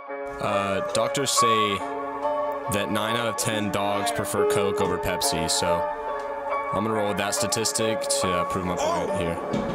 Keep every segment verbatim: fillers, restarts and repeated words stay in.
Uh, doctors say that nine out of ten dogs prefer Coke over Pepsi, so I'm gonna roll with that statistic to uh, prove my point here.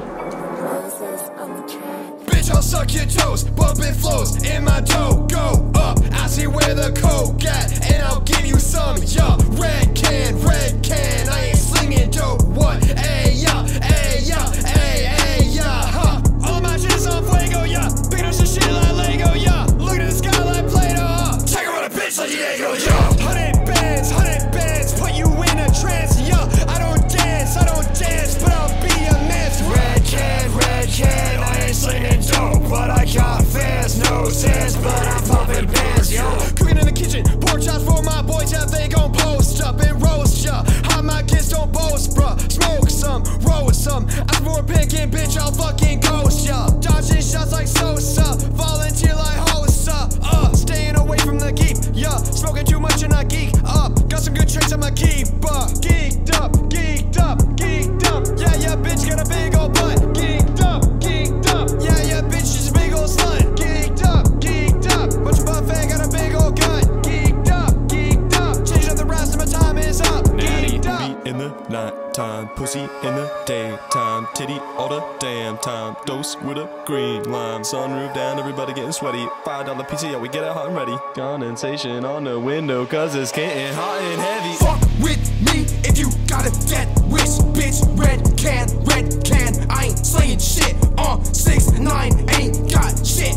Bitch, I'll suck your toes, bumping flows in my dough. Go up, I see where the coke at, and I'll give you some. Yeah, red can, red can, I ain't slinging dope. What? Ay, yeah, ay, yeah, ay, ay, yeah, huh? All my shit is on fuego, yeah. Picking up some shit like Lego, yeah. Looking at the sky like Play-Doh, huh? Check out a bitch like Diego, yeah. Hundred bands, hundred bands, put you in a trance, yeah. I don't dance, I don't dance, but I'll be a man's. Red can, red can, I ain't slinging dope, but I got fans, no sense, but I'm pumping bands, yo. Cooking in the kitchen, pork chops for my boys, yeah, they gon' post up and roast, yeah. How my kids don't boast, bruh. Smoke some, roast some. Ask for a pickin', bitch, I'll fucking ghost, yeah. Dodging shots like Sosa, volunteer like Hosa, uh. Staying away from the geek, yeah. Smoking too much and I geek up. Got some good tricks on my keeper. Geeked up, geeked up, geeked up. Yeah, yeah, bitch, got a big old butt. Geeked up, geeked up. Yeah, yeah, bitch, she's a big old slut. Geeked up, geeked up. Bunch of buffet, got a big old gut. Geeked up, geeked up. Changed up the rest of my time is up. Natty Geeked up. beat in the night time, pussy in the daytime, titty all the damn time, dose with a green lime, sunroof down, everybody getting sweaty, five dollar pizza, yeah, we get it hot and ready, condensation on the window, cause it's getting hot and heavy. Fuck with me if you gotta get rich, bitch. Red can, red can, I ain't slaying shit on six nine, ain't got shit